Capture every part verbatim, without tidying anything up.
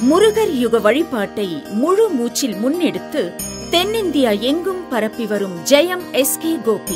முருகர் யுக வழிபாட்டை முழு மூச்சில் முன்னெடுத்து தென்னிந்தியா எங்கும் பரப்பி வரும் ஜெயம் எஸ் கே கோபி.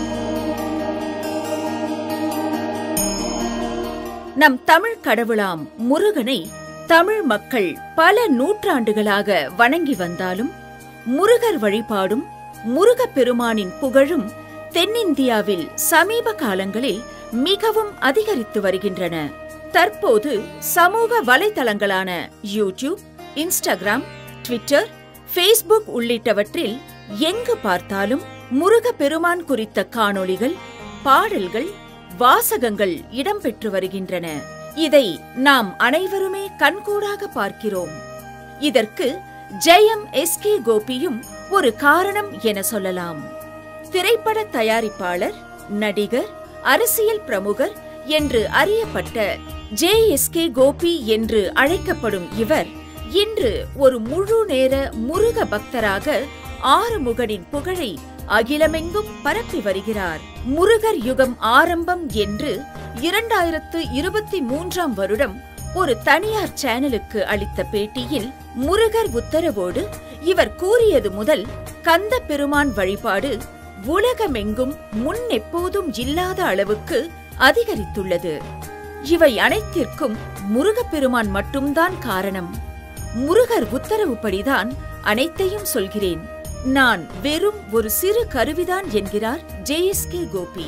நம் தமிழ் கடவுளாம் முருகனை தமிழ் மக்கள் பல நூற்றாண்டுகளாக வணங்கி வந்தாலும் முருகர் வழிபாடும் முருகப் பெருமானின் புகழும் தென்னிந்தியாவில் சமீப காலங்களில் மிகவும் அதிகரித்து வருகின்றன. தற்போது சமூக வலைதளங்களான யூடியூப், இன்ஸ்டாகிராம், ட்விட்டர், ஃபேஸ்புக் உள்ளிட்டவற்றில் எங்கு பார்த்தாலும் முருகப் பெருமான் குறித்த காணொளிகள், பாடல்கள், வாசகங்கள் இடம்பெற்று வருகின்றன. இதை நாம் அனைவருமே கண்கூடாக பார்க்கிறோம். இதற்கு ஜெயம் எஸ் கே கோபியும் ஒரு காரணம் என சொல்லலாம். திரைப்பட தயாரிப்பாளர், நடிகர், அரசியல் பிரமுகர் என்று அறியப்பட்ட ஜே எஸ் கே கோபி என்று அழைக்கப்படும் இவர் இன்று ஒரு முழு நேர முருக பக்தராக ஆறுமுகனின் புகழை அகிலமெங்கும் பரப்பி வருகிறார். முருகர் யுகம் ஆரம்பம் என்று இரண்டாயிரத்து இருபத்தி மூன்றாம் வருடம் ஒரு தனியார் சேனலுக்கு அளித்த பேட்டியில் முருகர் உத்தரவோடு இவர் கூறியது முதல் கந்த பெருமான் வழிபாடு உலகமெங்கும் முன் எப்போதும் இல்லாத அளவுக்கு அதிகரித்துள்ளது. இவை அனைத்திற்கும் முருகப்பெருமான் மட்டும்தான் காரணம். முருகர் உத்தரவுப்படிதான் அனைத்தையும் சொல்கிறேன். நான் வெறும் ஒரு சிறு கருவிதான் என்கிறார் J S K Gopi.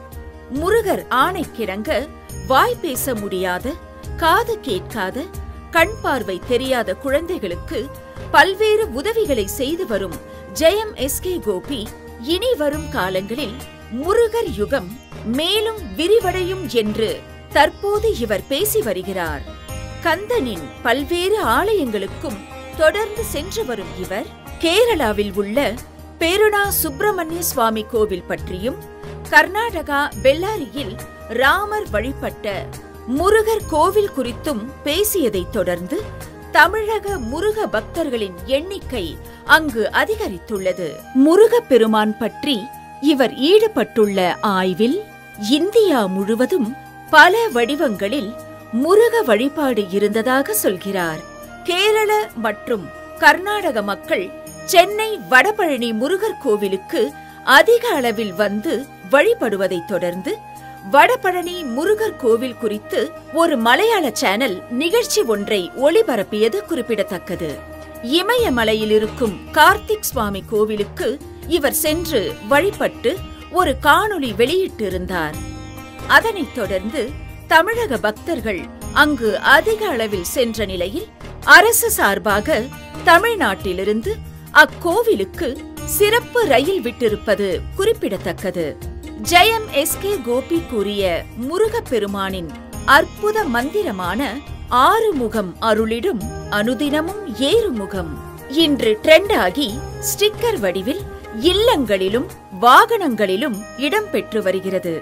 Murugar ஆணைக்கிணங்க வாய் பேச முடியாத, காது கேட்காத, கண் பார்வை தெரியாத குழந்தைகளுக்கு பல்வேறு உதவிகளை செய்து வரும் ஜெயம் எஸ் கே கோபி இனி வரும் காலங்களில் முருகர் யுகம் மேலும் விரிவடையும் என்று தற்போது இவர் பேசி வருகிறார். கந்தனின் பல்வேறு ஆலயங்களுக்கும் தொடர்ந்து சென்று வரும் இவர் கேரளாவில் உள்ள பேருணா சுப்பிரமணிய சுவாமி கோவில் பற்றியும், கர்நாடகா பெல்லாரியில் ராமர் வழிபட்ட முருகர் கோவில் குறித்தும் பேசியதைத் தொடர்ந்து தமிழக முருக பக்தர்களின் எண்ணிக்கை அங்கு அதிகரித்துள்ளது. முருகப் பெருமான் பற்றி இவர் ஈடுபட்டுள்ள ஆய்வில் இந்தியா முழுவதும் பல வடிவங்களில் முருக வழிபாடு இருந்ததாக சொல்கிறார். கேரள மற்றும் கர்நாடக மக்கள் சென்னை வடபழனி முருகர் கோவிலுக்கு அதிக அளவில் வந்து வழிபடுவதைத் தொடர்ந்து வடபழனி முருகர் கோவில் குறித்து ஒரு மலையாள சேனல் நிகழ்ச்சி ஒன்றை ஒளிபரப்பியது குறிப்பிடத்தக்கது. இமயமலையில் இருக்கும் கார்த்திக் சுவாமி கோவிலுக்கு இவர் சென்று வழிபட்டு ஒரு காணொளி வெளியிட்டிருந்தார். அதனைத் தொடர்ந்து தமிழக பக்தர்கள் அங்கு அதிக அளவில் சென்ற நிலையில் அரசு சார்பாக தமிழ்நாட்டிலிருந்து அக்கோவிலுக்கு சிறப்பு ரயில் விட்டிருப்பது குறிப்பிடத்தக்கது. ஜெயம் எஸ் கே கோபி கூறிய முருகப் பெருமானின் அற்புத மந்திரமான ஆறுமுகம் அருளிடும் அனுதினமும் ஏறுமுகம் இன்று ட்ரெண்ட் ஆகி ஸ்டிக்கர் வடிவில் இல்லங்களிலும் வாகனங்களிலும் இடம்பெற்று வருகிறது.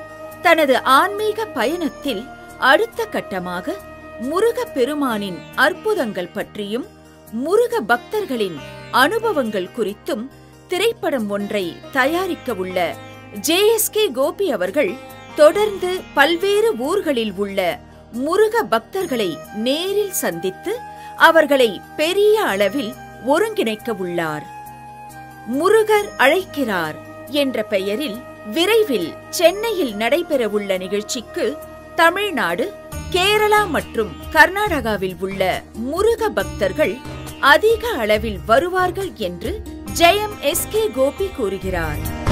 தனது ஆன்மீக பயணத்தில் அடுத்த கட்டமாக முருகப் பெருமானின் அற்புதங்கள் பற்றியும் முருக பக்தர்களின் அனுபவங்கள் குறித்தும் திரைப்படம் ஒன்றை தயாரிக்க உள்ள ஜே எஸ் கே கோபி அவர்கள் தொடர்ந்து பல்வேறு ஊர்களில் உள்ள முருக பக்தர்களை நேரில் சந்தித்து அவர்களை பெரிய அளவில் ஒருங்கிணைக்க உள்ளார். முருகர் அழைக்கிறார் என்ற பெயரில் விரைவில் சென்னையில் நடைபெறவுள்ள நிகழ்ச்சிக்கு தமிழ்நாடு, கேரளா மற்றும் கர்நாடகாவில் உள்ள முருக பக்தர்கள் அதிக அளவில் வருவார்கள் என்று ஜெயம் எஸ் கே கோபி கூறுகிறார்.